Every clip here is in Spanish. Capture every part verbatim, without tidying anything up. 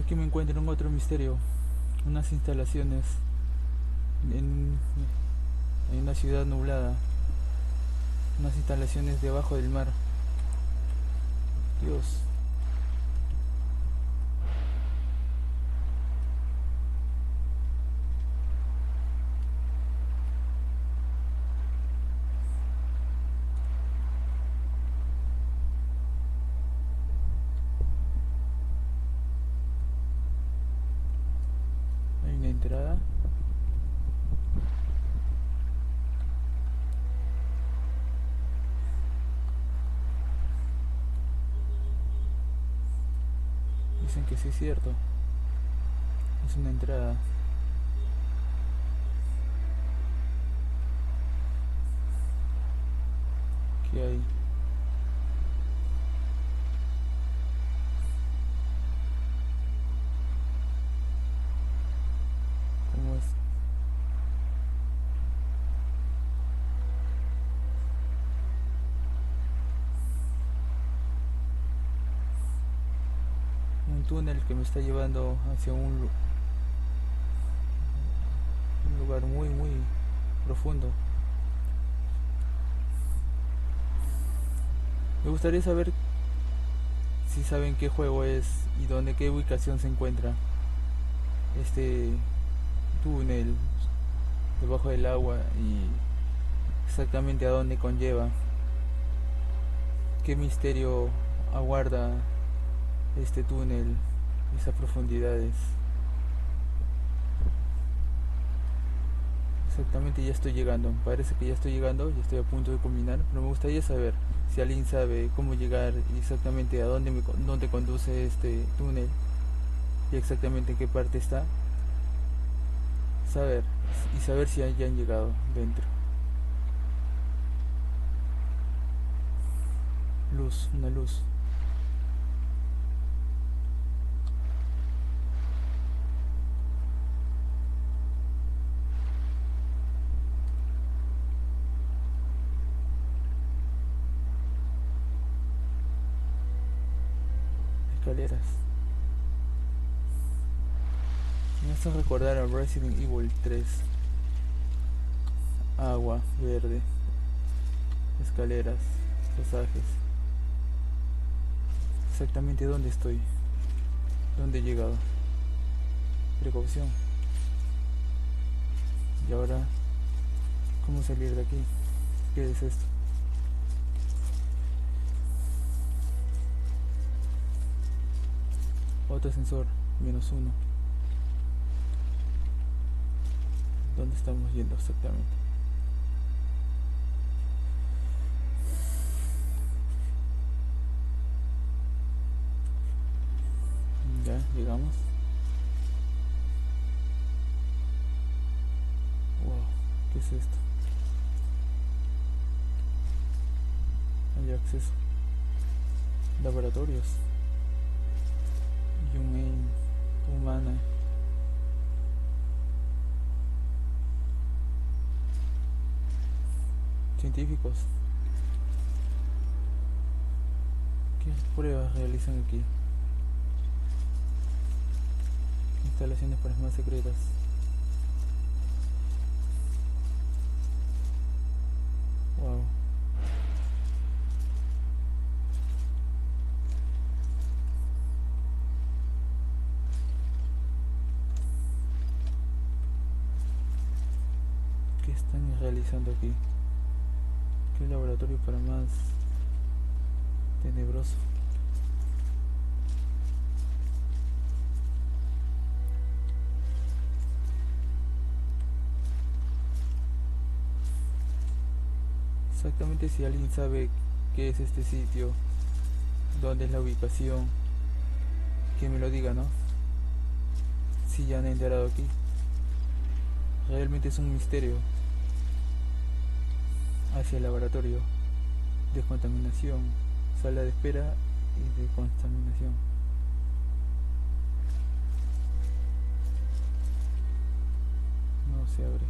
que me encuentro en otro misterio, unas instalaciones en, en una ciudad nublada, unas instalaciones debajo del mar. Dios, hay una entrada. Dicen que sí es cierto, es una entrada. ¿Qué hay? ¿Cómo es? Un túnel que me está llevando hacia un, lu- un lugar muy, muy profundo. Me gustaría saber si saben qué juego es y dónde, qué ubicación se encuentra este túnel debajo del agua y exactamente a dónde conlleva, qué misterio aguarda este túnel, esas profundidades. Exactamente, ya estoy llegando, parece que ya estoy llegando, ya estoy a punto de culminar, pero me gustaría saber si alguien sabe cómo llegar y exactamente a dónde, me, dónde conduce este túnel y exactamente en qué parte está, saber y saber si ya han llegado dentro. Luz, una luz. Escaleras. Me hace recordar a Resident Evil tres. Agua, verde, escaleras, pasajes. Exactamente dónde estoy, dónde he llegado. Precaución. Y ahora, ¿cómo salir de aquí? ¿Qué es esto? Otro ascensor, menos uno. ¿Dónde estamos yendo exactamente? Ya, llegamos. Wow, ¿qué es esto? Hay acceso. Laboratorios. Humane, humana. Científicos. ¿Qué pruebas realizan aquí? Instalaciones para más secretas. Wow. ¿Qué están realizando aquí? ¿Qué laboratorio para más tenebroso? Exactamente, si alguien sabe qué es este sitio, dónde es la ubicación, que me lo diga, ¿no? Si ya han enterado aquí. Realmente es un misterio. Hacia el laboratorio. Descontaminación. Sala de espera y descontaminación. No se abre.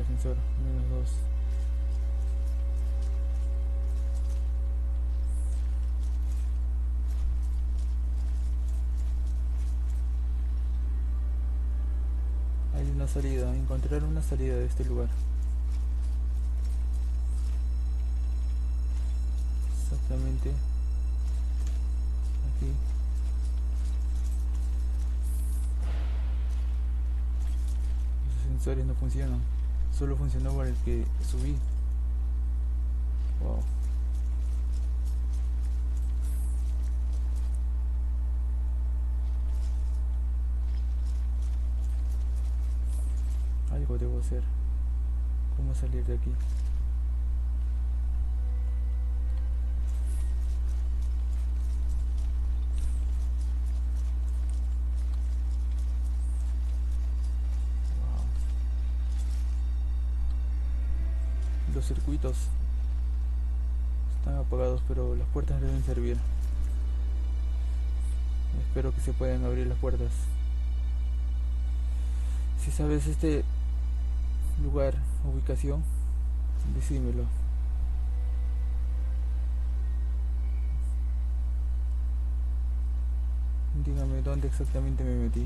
ascensor. Menos dos. Hay una salida. Encontrar una salida de este lugar. Exactamente. Aquí. Los ascensores no funcionan. Solo funcionó para el que subí. Wow. Algo debo hacer. ¿Cómo salir de aquí? Wow. Los circuitos están apagados, pero las puertas deben servir. Espero que se puedan abrir las puertas. Si sabes este lugar, ubicación, decímelo. Dígame dónde exactamente me metí.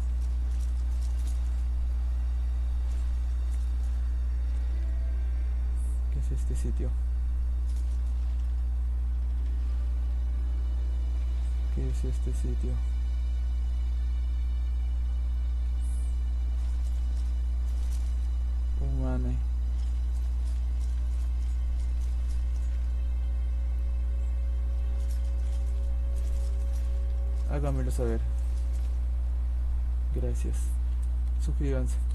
¿Qué es este sitio? ¿Qué es este sitio? Humane. Háganmelo saber. Gracias. Suscríbanse.